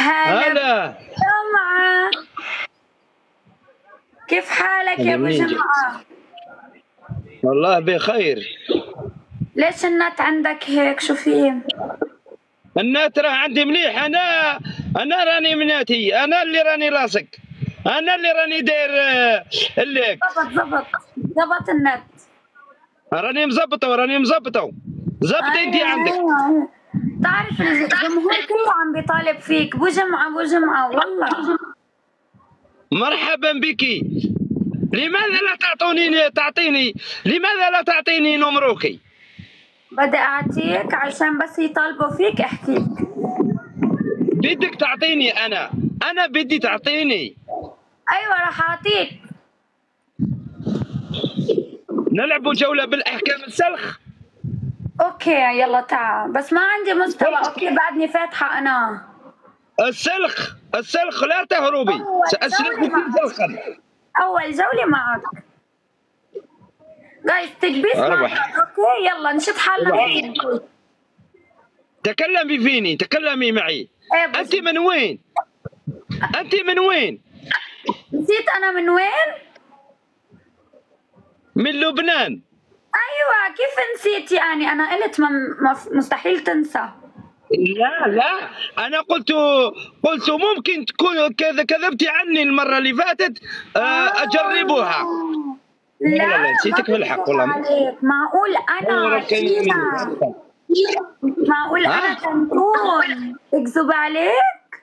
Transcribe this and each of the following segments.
هلا هلا جمعة، كيف حالك يا ابو منين جاي؟ جمعة؟ والله بخير. ليش النت عندك هيك؟ شو فيه؟ النت راه عندي مليح. انا راني مناتي، انا اللي راني لاصق، انا اللي راني داير الليك. ضبط النت. راني مزبطه زبط انت عندك. تعرف الجمهور كله عم بيطالب فيك ابو جمعة ابو جمعة والله. مرحبا بك. لماذا لا لماذا لا تعطيني نمروكي؟ بدي اعطيك عشان بس يطالبوا فيك احكيك. بدك تعطيني انا بدي تعطيني. ايوه راح اعطيك. نلعبوا جولة بالاحكام السلخ. اوكي يلا تعال، بس ما عندي مستوى. اوكي بعدني فاتحة انا. السلخ لا تهربي، سأسلخك سلخا. اول جولة معك جايز تكبيس معك. اوكي يلا نشد حالنا فيك. تكلمي معي. إيه انت من وين؟ نسيت انا من وين؟ من لبنان. ايوه كيف نسيت يعني؟ انا قلت مستحيل تنسى. لا انا قلت ممكن تكون كذبتي عني المرة اللي فاتت. اجربها. لا نسيتك في الحق والله. معقول انا شينا؟ معقول انا تنكون اكذب عليك؟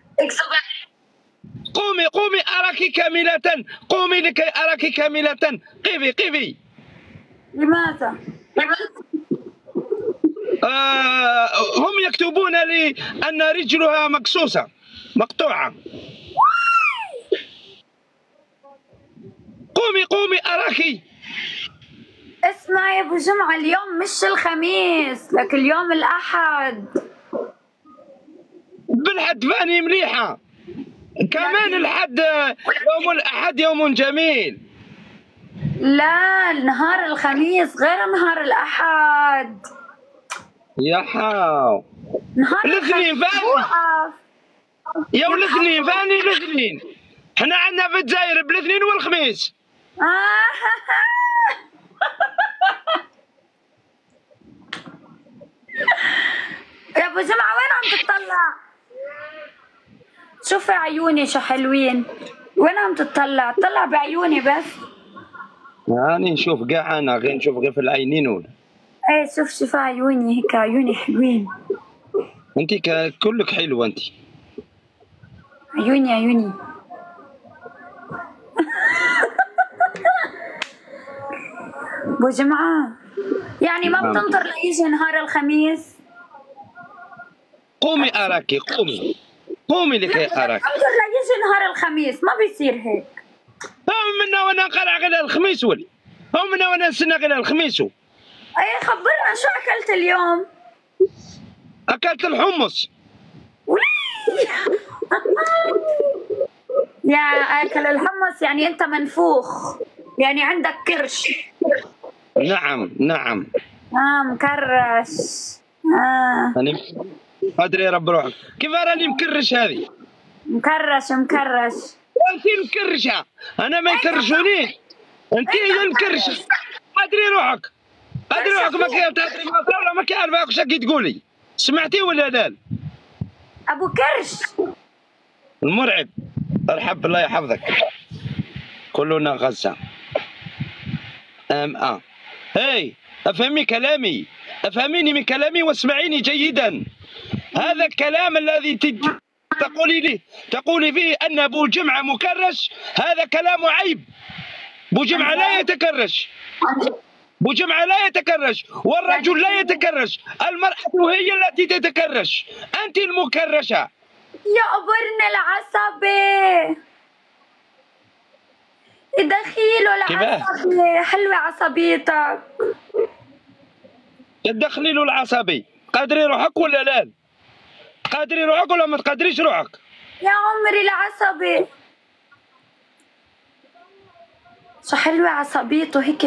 قومي أراك كاملة. قومي لكي أراك كاملة. قفي. لماذا؟ هم يكتبون لي أن رجلها مقطوعة. قومي أراك. اسمع يا ابو جمعة، اليوم مش الخميس لك، اليوم الأحد. بالحد فاني مليحة كمان. الحد يوم الأحد يوم جميل. لا نهار الخميس غير نهار الأحد. يا حاو نهار الاثنين فاني يا الاثنين فاني الاثنين. احنا عندنا في الجزائر بالاثنين والخميس. يا ابو جمعة وين عم تطلع؟ شوفي عيوني شو حلوين. وين عم تطلع؟ طلع بعيوني بس. يعني نشوف كاع، انا غير نشوف غير في العينين ولا. ايه شوف عيوني هيك، عيوني حلوين. انت كلك حلوه انت. عيوني ابو جمعة يعني ما بتنطر ليجي نهار الخميس؟ قومي أراكي. قومي لكي أراك. انظر ليجي نهار الخميس، ما بيصير هيك. هم منا وانا قرع غير الخميس ولي. هم منا وانا نستنى غير الخميس. اي خبرنا شو اكلت اليوم؟ اكلت الحمص. يا اكل الحمص يعني انت منفوخ، يعني عندك كرش. نعم. مكرش. أنا أدري رب روحك كيف راني مكرش هذه. مكرش. أنت مكرشة، أنا ما يكرشونيش. أنت هي المكرشة. أدري روحك ما كانت تدري ولا ما كان عارفة واش تقولي. سمعتي ولا لا؟ أبو كرش المرعب. ارحب الله يحفظك. كلنا غزة. هاي افهميني من كلامي واسمعيني جيدا. هذا الكلام الذي تقولي فيه ان ابو جمعة مكرش، هذا كلام عيب. ابو جمعة لا يتكرش والرجل لا يتكرش، المرأة هي التي تتكرش. انت المكرشة يا ابن العصبي. دخيله العصبي، حلوة عصبيتك. تدخلي له العصبي. قادري روحك ولا لا؟ قادري روحك ولا ما تقدريش روحك؟ يا عمري العصبي شو حلوة عصبيته هيك.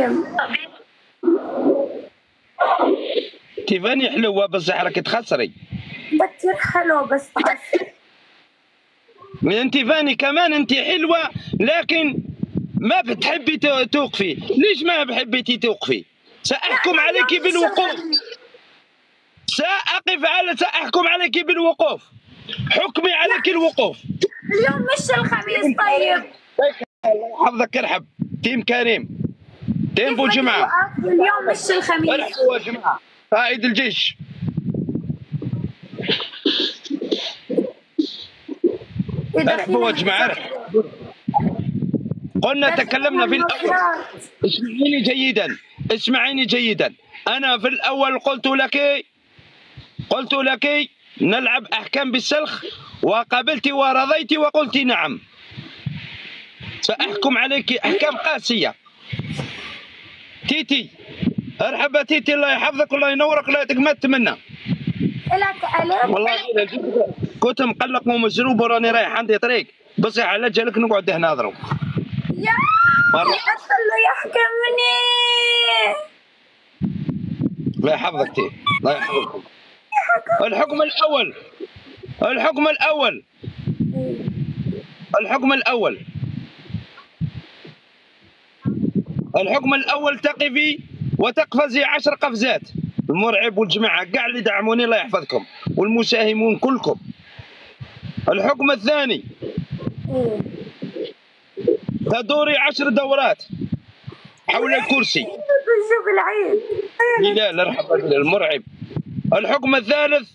تيفاني حلوة بصح راكي تخسري. كتير حلو بس انت فاني كمان انت حلوه، لكن ما بتحبي توقفي. ليش ما بحبيتي توقفي؟ ساحكم عليك بالوقوف. ساحكم عليك بالوقوف. حكمي عليك الوقوف. اليوم مش الخميس. طيب حظك ارحب. تيم كريم، تيم بو جمعه. اليوم مش الخميس. ارحبوا يا جماعه. قائد الجيش. ارحبوا يا جماعه ارحبوا. قلنا تكلمنا في الأول. اسمعيني جيدا، اسمعيني جيدا. أنا في الأول قلت لك نلعب أحكام بالسلخ، وقبلت ورضيت وقلت نعم. سأحكم عليك أحكام قاسية. تيتي، ارحب تيتي، الله يحفظك الله ينورك الله يعطيك ما تتمنى. لك ألف والله كنت مقلق ومزروب وراني رايح عندي طريق، بس على جالك نقعد هنا نضرب. يا أصل له يحكمني. الله يحفظك تي، الله يحفظك. الحكم الأول، الحكم الأول، الحكم الأول، الحكم الأول تقفي وتقفزي 10 قفزات. المرعب والجماعة كاع اللي دعموني الله يحفظكم، والمساهمون كلكم. الحكم الثاني تدوري 10 دورات حول الكرسي. شوف العيد. لا لا ارحب المرعب. الحكم الثالث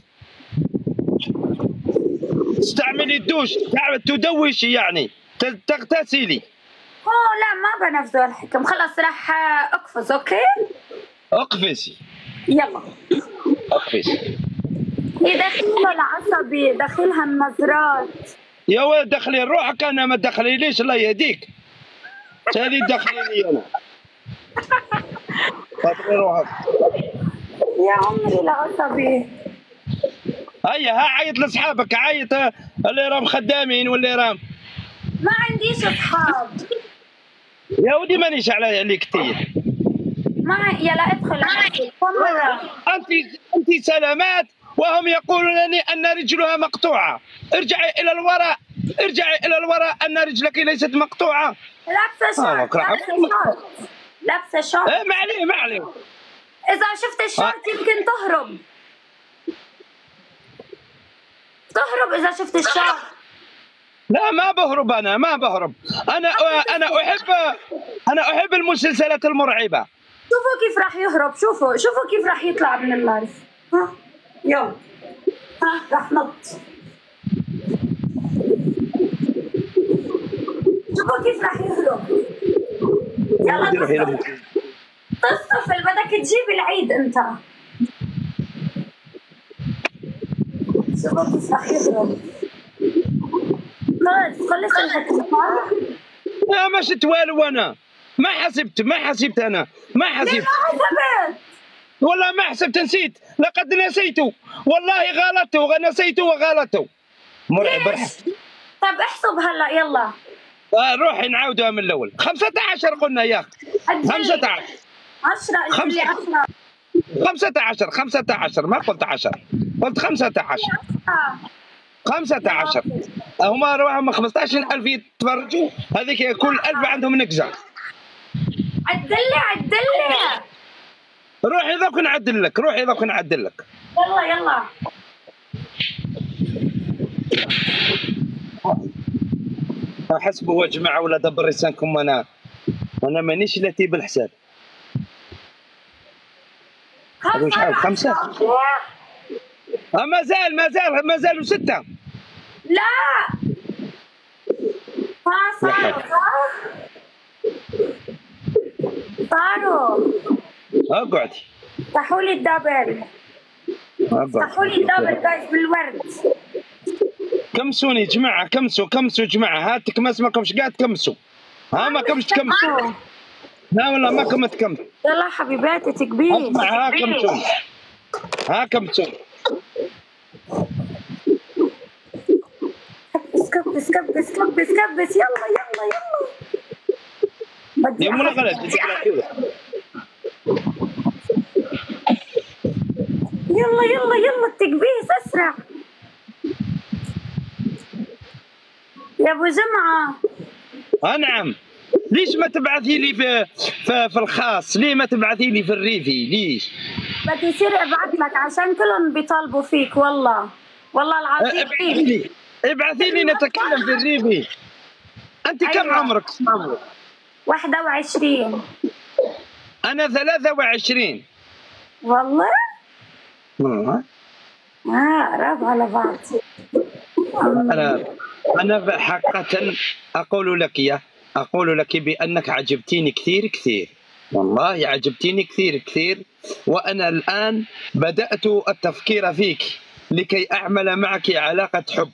تستعملي الدوش، تدوشي يعني تغتسلي. لا ما بنفذ الحكم، خلاص راح اقفز. اوكي اقفزي يلا اقفزي. يدخلوا العصبي، دخلها النظرات. يا ولد دخلي روحك، انا ما تدخلي ليش الله يهديك. هذه تدخليني انا. دخلي روحك يا عمري العصبي. هيا ها عيط لاصحابك، عيط اللي راهم خدامين واللي راهم. ما عنديش اصحاب يا ودي مانيش عليك كثير. ما يلا ادخل مرة. انت سلامات وهم يقولونني ان رجلها مقطوعه. ارجعي الى الوراء، ارجعي الى الوراء ان رجلك ليست مقطوعه. لابسه شورت، لابسه شورت. ما عليه ما عليه. اذا شفت الشورت يمكن تهرب اذا شفت الشورت. لا ما بهرب، انا ما بهرب. انا احب المسلسلات المرعبه. شوفوا كيف راح يهرب، شوفوا كيف راح يطلع من اللايف. ها يلا راح نط. شوفوا كيف راح يهرب. يلا تصطفل، بدك تجيب العيد انت. شوفوا كيف راح يهرب. خلص الحكم. لا ما شفت والو، انا ما حسبت انا ما حسبت. ليه ما حسبت؟ والله ما حسبت، نسيت، لقد نسيت والله غلطت، نسيت وغلطت. مرعب. طيب احسب هلا يلا. روحي نعاودها من الاول. 15 قلنا يا اخي. 15 15 ما قلت 10، قلت 15. 15 هما روحهم 15,000 يتفرجوا، هذيك كل 1000 عندهم نكزه. عدلي روحي ذوك نعدل لك، يلا حسبوا يا جماعه ولا دبر لسانكم. انا مانيش لاتي بالحساب. مش عارف 5 مازالوا 6. لا صاروا. اقعدي. صحوا لي الدبل، جايز بالورد. كمسوني جماعه، كمسوا جماعه. هات تكمس ما كمش قاعد تكمسوا. ها ما كمش تكمسوا. لا والله ما كم تكمس. يلا حبيباتي تكبيس. ها كمسوني، ها كمسوني. كبس يلا يا مولا غلط. يلا التكبيس اسرع. يا ابو جمعه. نعم. ليش ما تبعثي لي في الخاص؟ ليه ما تبعثي لي في الريفي؟ ليش؟ بدي يصير ابعث لك عشان كلهم بيطالبوا فيك والله العظيم. ابعثي لي نتكلم في الريفي. انت أيوة. كم عمرك؟ 21. انا 23. والله؟ قراب على بعض. انا حقيقة اقول لك بانك عجبتيني كثير كثير، والله عجبتيني كثير كثير، وانا الان بدأت التفكير فيك لكي اعمل معك علاقة حب.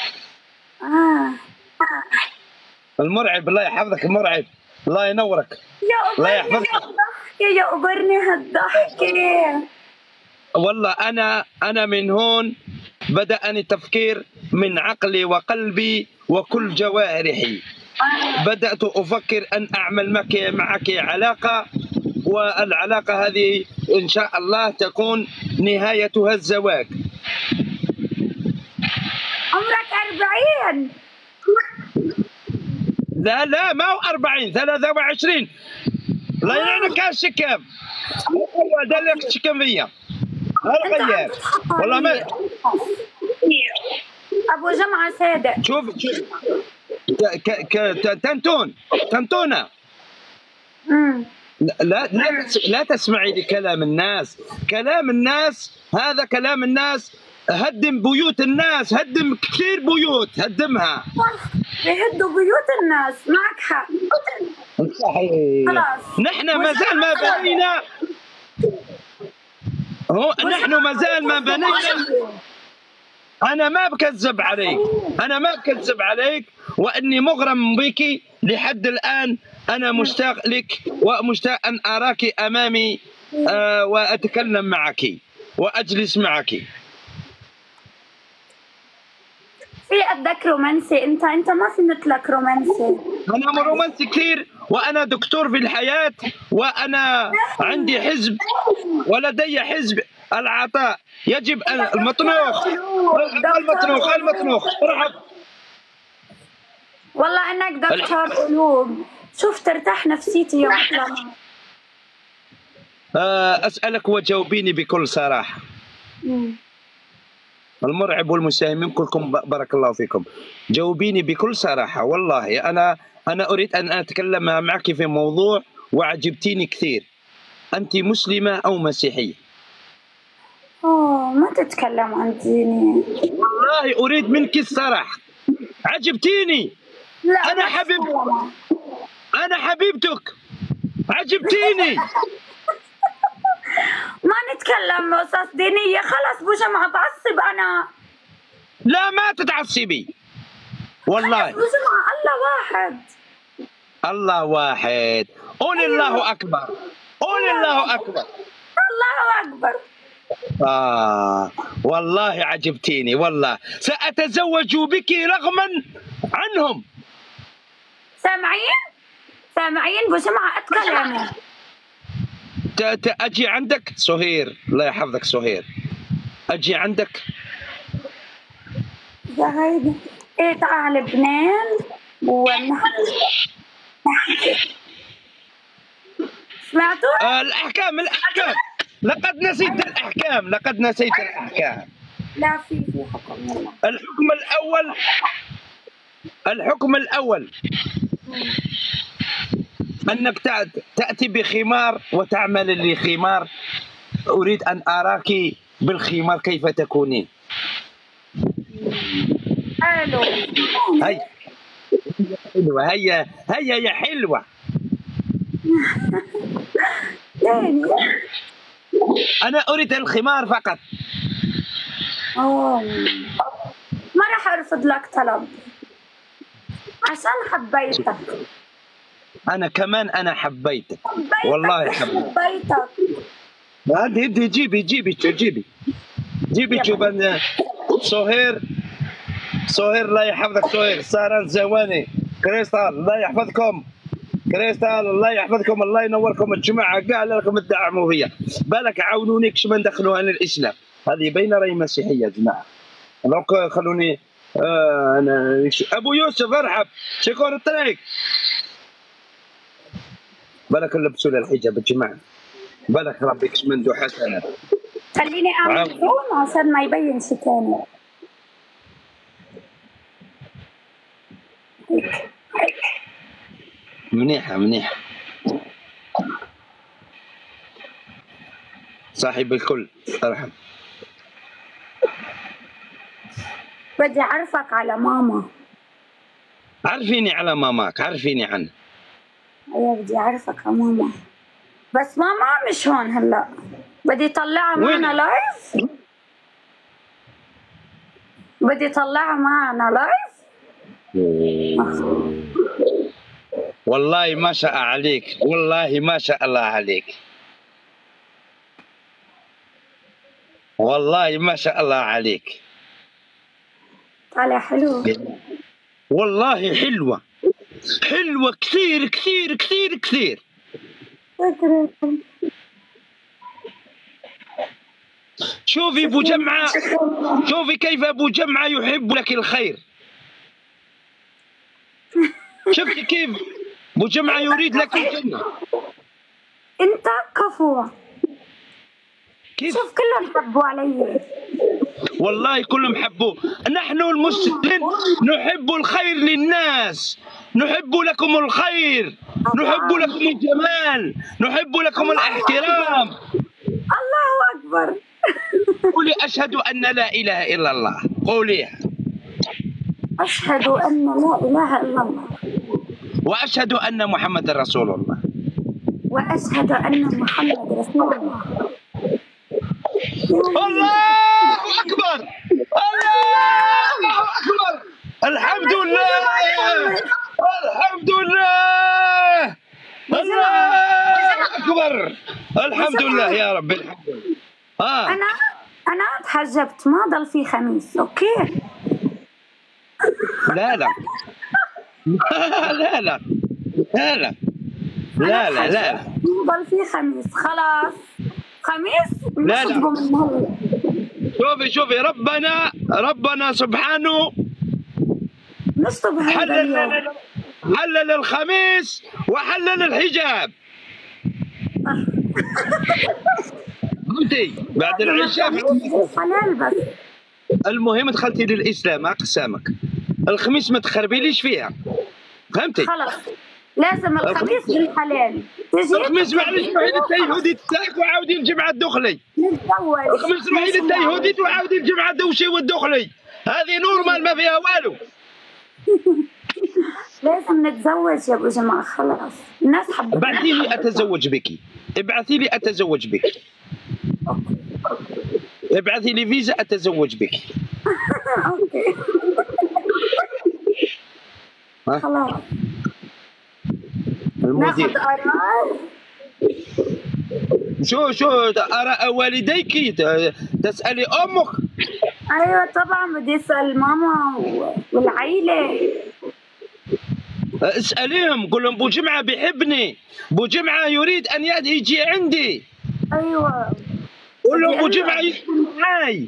المرعب، الله يحفظك المرعب، الله ينورك، الله يحفظك. يا أبرني هالضحكة. والله أنا من هون بدأني التفكير من عقلي وقلبي وكل جوارحي. بدأت أفكر أن أعمل معك علاقة، والعلاقة هذه إن شاء الله تكون نهايتها الزواج. عمرك 40؟ لا ما هو 40، 23. الله يعينك على الشكام. هو ده اللي الشكام فيا. غير والله ما ابو جمعه صادق. شوف تنتونه. لا تسمعي لكلام الناس. كلام الناس هذا كلام الناس. هدم بيوت الناس، هدم كثير بيوت، هدمها. يهدوا بيوت الناس، معك حق. صحيح. خلاص نحن ما زال ما بنينا. نحن ما زال ما بنينا. أنا ما بكذب عليك، وإني مغرم بك لحد الآن. أنا مشتاق لك ومشتاق أن أراك أمامي وأتكلم معك وأجلس معك. في قدك رومانسي انت ما في مثلك رومانسي. انا رومانسي كثير، وانا دكتور في الحياه، وانا عندي حزب ولدي حزب العطاء. يجب ان المطنوخ ارحب. والله انك دكتور قلوب. شوف ترتاح نفسيتي يوم اطلع. اسالك وجاوبيني بكل صراحه. المرعب والمساهمين كلكم بارك الله فيكم، جاوبيني بكل صراحة. والله أنا أريد أن أتكلم معك في موضوع وعجبتيني كثير. أنت مسلمة أو مسيحية؟ ما تتكلم عن ديني. والله أريد منك الصراحة. عجبتيني. لا أنا حبيبتك. عجبتيني. ما نتكلم قصص دينية. خلص بو جمعة بعصب أنا. لا ما تتعصبي والله. بو جمعة الله واحد. قول الله أكبر. الله أكبر. والله عجبتيني. والله سأتزوج بك رغما عنهم. سامعين بو جمعة أتكلم. أجي عندك سهير، الله يحفظك سهير، أجي عندك. يا هيدي إيه تعال لبنان سمعتوا؟ الأحكام. لقد نسيت الأحكام. لا في حكم. يلا. الحكم الأول أنك تأتي بخمار وتعمل لي خمار. أريد أن أراك بالخمار كيف تكونين. حلو. هيا يا حلوة. أنا أريد الخمار فقط. ما راح أرفض لك طلب عشان حبيتك. أنا كمان حبيتك. والله حبيتك. هدي جيبي جبن سهير الله يحفظك. سهير سارة زواني كريستال الله يحفظكم. الله يحفظكم. الله ينوركم الجماعة كاع لكم تدعموا فيا. بالك عاونوني كش ما ندخلوها للإسلام. هذه بين راي مسيحية يا جماعة. دونك خلوني انا ابو يوسف ارحب، شكون الطريق؟ بالك نلبسوا له الحجاب الجماعه، بالك ربي كشمندو حسنه. خليني اعمل زوم عشان ما يبين شي تاني. منيحه منيحه، صاحب الكل ارحب. بدي اعرفك على ماما. عرفيني على ماماك، عرفيني عنه. ايوه بدي اعرفك على ماما، بس ماما مش هون هلا، بدي طلعها معنا لايف. بدي طلعها معنا لايف. والله ما شاء عليك، والله ما شاء الله عليك، والله ما شاء الله عليك. طالع حلو والله حلوة، حلوة كثير كثير كثير كثير. شكرا. شوفي ابو جمعة، شوفي كيف ابو جمعة يحب لك الخير. شفتي كيف ابو جمعة يريد لك الجنة. انت كفو. كيف؟ شوف كلهم حبوا علي. والله كلهم حبوه. نحن المسلمين نحب الخير للناس، نحب لكم الخير، نحب لكم الجمال، نحب لكم الاحترام. الله اكبر. قولي اشهد ان لا اله الا الله، قوليها. اشهد ان لا اله الا الله واشهد ان محمد رسول الله. واشهد ان محمد رسول الله. الله اكبر، الله اكبر، الحمد لله، الحمد لله، الله اكبر، الحمد لله يا رب، الحمد لله. انا تحجبت، ما ضل في خميس. اوكي. لا لا لا لا لا لا لا لا لا ما ضل في خميس، خلاص خميس نشطبه من هلا. شوفي شوفي، ربنا سبحانه نشطب هذا اليوم. حلل الخميس وحلل الحجاب. فهمتي؟ بعد العشاء حلال بس. المهم دخلتي للاسلام اقسامك. الخميس ما تخربيليش فيها، فهمتي؟ خلاص لازم الخميس بالحلال. الخميس معليش روحي للتيهودي تساك وعاودي الجمعه الدخلي. نتزوج. الخميس روحي للتيهودي وعاودي الجمعه الدوشي والدخلي، هذه نورمال ما فيها والو. لازم نتزوج يا ابو جماعه، خلاص الناس حبت. ابعثي لي اتزوج بك، ابعثي لي اتزوج بك، ابعثي لي فيزا اتزوج بك. اوكي خلاص. المدير ناخذ آراء. شو آراء والديك؟ تسألي أمك؟ أيوة طبعا بدي أسأل ماما والعيلة. اسأليهم، قول لهم بو جمعة بيحبني، بو جمعة يريد أن يجي عندي. أيوة قول لهم بو جمعة يسكن معاي.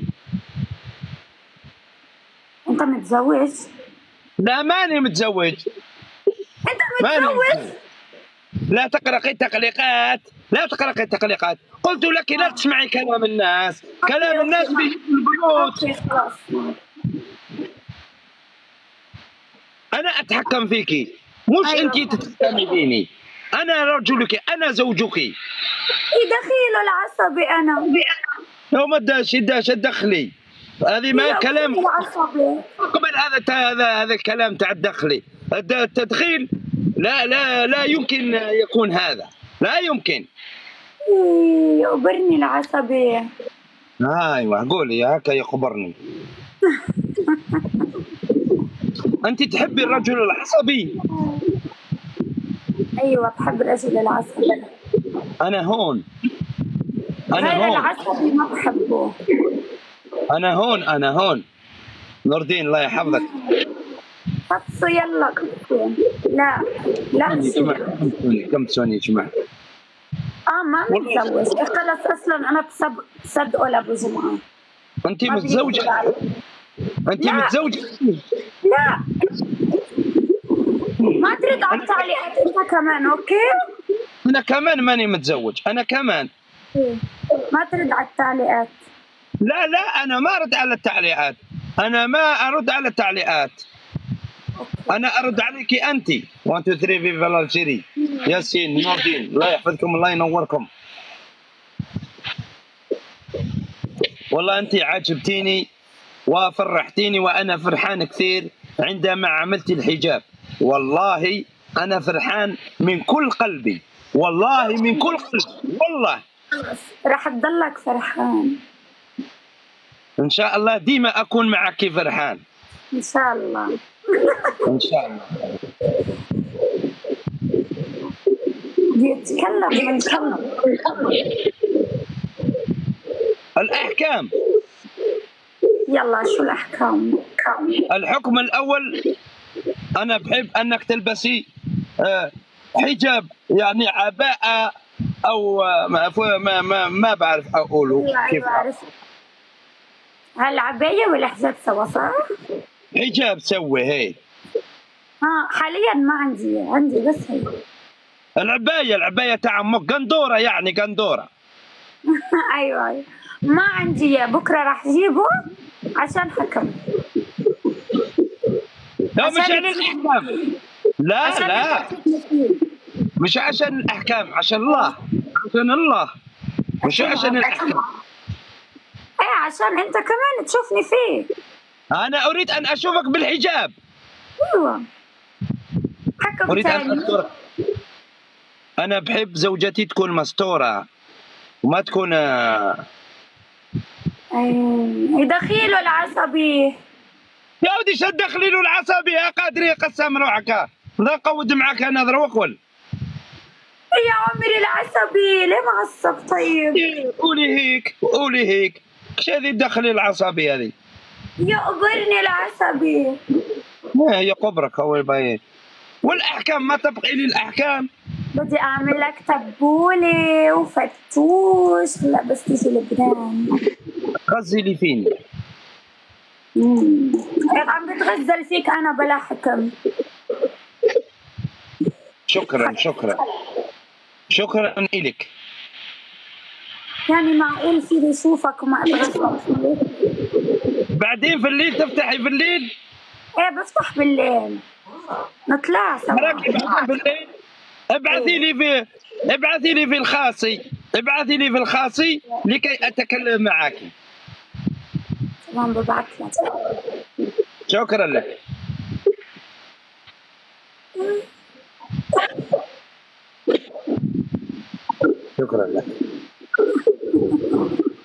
أنت متزوج؟ لا ماني متزوج. أنت متزوج؟ لا تقرقي التقليقات، لا تقرقي التقليقات. قلت لك لا تسمعي كلام الناس، كلام الناس بيجي في البيوت. أنا أتحكم فيكي، مش أيوة. أنت تتحكمي فيني. أنا رجلك، أنا زوجك. دخيل العصبي أنا. لو ما داش تدخلي، هذه ما كلام قبل. هذا الكلام تاع الدخلي، التدخيل لا يمكن يكون هذا، لا يمكن. يقبرني العصبي. ايوه قولي هكا يقبرني. انت تحبي الرجل العصبي؟ ايوه بحب الرجل العصبي. انا هون العصبي ما بحبه. انا هون نور الدين الله يحفظك. قصوا يلا قصوا. لا كم ثانية يا جماعة؟ ما متزوج خلص. اصلا انا بصدقه لابو جمعة. انت متزوجة؟ انت لا. متزوجه؟ لا ما ترد على التعليقات انت كمان. اوكي انا كمان ماني متزوج، انا كمان. ما ترد على التعليقات. لا لا، انا ما ارد على التعليقات، انا ما ارد على التعليقات، انا ارد عليك انت. 1 2 3 فيفا الجيري. ياسين نور الدين، الله يحفظكم الله ينوركم. والله انت عجبتيني وفرحتيني، وانا فرحان كثير عندما عملت الحجاب. والله انا فرحان من كل قلبي، والله من كل قلبي، والله راح تضلك فرحان ان شاء الله، ديما اكون معك فرحان ان شاء الله. ان شاء الله. بيتكلم من كلب. الاحكام، يلا شو الاحكام؟ الحكم الاول، انا بحب انك تلبسي حجاب، يعني عباءه او ما بعرف اقوله كيف. بعرف هالعباية والحجاب سوا صح؟ حجاب سوي هي. حاليا ما عندي بس هي. العباية تاع امك قندورة، يعني قندورة. ايوه ما عندي، بكره راح اجيبه عشان حكم. لا مش عشان الاحكام، لا مش عشان الاحكام، عشان الله، عشان الله، مش عشان الاحكام. ايه عشان انت كمان تشوفني فيه. انا اريد ان اشوفك بالحجاب. ايوه حكم اريد تاني. ان استرك. انا بحب زوجتي تكون مستورة وما تكون دخيله العصبي. يا ودي شو تدخلي له العصبي يا قادري، قسم روحك نقود معك انا ذروكول. يا عمري العصبي ليه معصب طيب؟ قولي هيك ايش هذه تدخلي العصبي هذه؟ يقبرني العصبي. هي قبرك هو يبين. والاحكام ما تبقي لي الاحكام. بدي اعمل لك تبولة وفتوش هلا بس تيجي لبنان. غزلي فيني. عم بتغزل فيك انا بلا حكم. شكرا إلك. يعني معقول فيني اشوفك وما اتغزل فيك؟ بعدين في الليل تفتحي في الليل؟ ايه بفتح بالليل نطلع سوا. بالليل ابعثي لي في الخاصي لكي اتكلم معك. تمام ببعث لك. شكرا لك. شكرا لك.